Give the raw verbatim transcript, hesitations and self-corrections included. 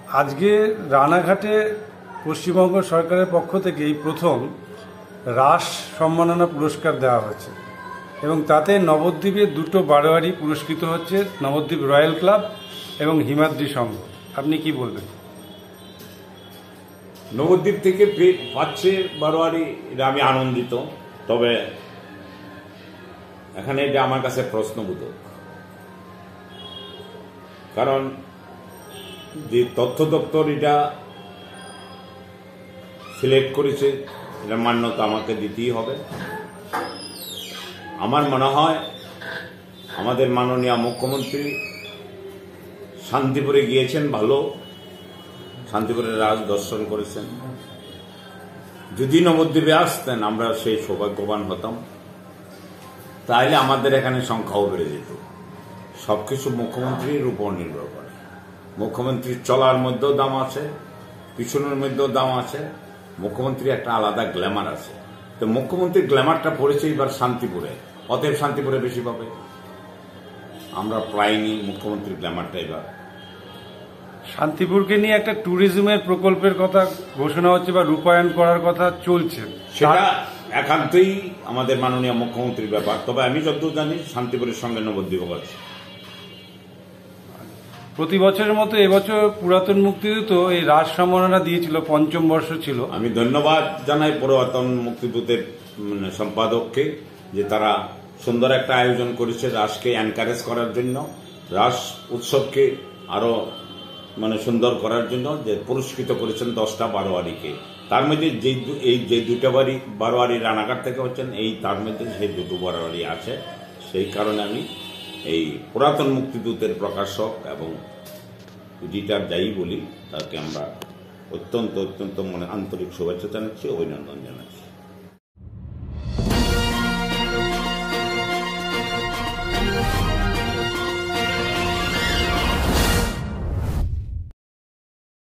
আজকে রানাঘাটে পশ্চিমবঙ্গ সরকারের পক্ষ থেকে এই প্রথম রাস সম্মাননা পুরস্কার দেওয়া হয়েছে এবং তাতে নবদ্বীপের দুটো বারোয়ারি পুরস্কৃত হচ্ছে, নবদ্বীপ রয়্যাল ক্লাব এবং হিমাদ্রি সংঘ। আপনি কি বলবেন? নবদ্বীপ থেকে পাচ্ছে বারোয়ারি, এটা আমি আনন্দিত। তবে এখানে এটা আমার কাছে প্রশ্নবোধক, কারণ যে তথ্য দপ্তর এটা সিলেক্ট করেছে, এটা মান্যতা আমাকে দিতেই হবে। আমার মনে হয় আমাদের মাননীয় মুখ্যমন্ত্রী শান্তিপুরে গিয়েছেন, ভালো শান্তিপুরের রাজ দর্শন করেছেন। যদি নবদ্বীপে আসতেন আমরা সেই সৌভাগ্যবান হতাম, তাহলে আমাদের এখানে সংখ্যাও বেড়ে যেত। সবকিছু মুখ্যমন্ত্রীর উপর নির্ভর করে। মুখ্যমন্ত্রীর চলার মধ্যেও দাম আছে, পিছনের মধ্যেও দাম আছে। মুখ্যমন্ত্রী একটা আলাদা গ্ল্যামার আছে। তো মুখ্যমন্ত্রীর গ্ল্যামারটা পড়েছে এবার শান্তিপুরে, অতএব শান্তিপুরে বেশি পাবে। আমরা প্রায়ই মুখ্যমন্ত্রীর গ্ল্যামারটা এবার। শান্তিপুরকে নিয়ে একটা ট্যুরিজমের প্রকল্পের কথা ঘোষণা হচ্ছে বা রূপায়ণ করার কথা চলছে, সেটা একান্তই আমাদের মাননীয় মুখ্যমন্ত্রীর ব্যাপার। তবে আমি যতদূর জানি শান্তিপুরের সঙ্গে নবদ্বীপ আছে। প্রতি বছরের মতো এবছর পুরাতন মুক্তিদূত এই রাস সম্মাননা দিয়েছিল, পঞ্চম বর্ষ ছিল। আমি ধন্যবাদ জানাই পুরাতন মুক্তিদূতের সম্পাদককে, যে তারা সুন্দর একটা আয়োজন করেছে রাসকে এনকারেজ করার জন্য, রাস উৎসবকে আরো মানে সুন্দর করার জন্য, যে পুরস্কৃত করেছেন দশটা বারোয়ারিকে। তার মধ্যে যে এই যে দুটো বাড়ি বারোয়ারি রানাঘাট থেকে হচ্ছেন, এই তার মধ্যে সেই দুটো বারোয়ারি আছে। সেই কারণে আমি এই পুরাতন মুক্তিদূতের প্রকাশক এবং এডিটার যাই বলি, তাকে আমরা অত্যন্ত অত্যন্ত মানে আন্তরিক শুভেচ্ছা জানাচ্ছি, অভিনন্দন জানাচ্ছি।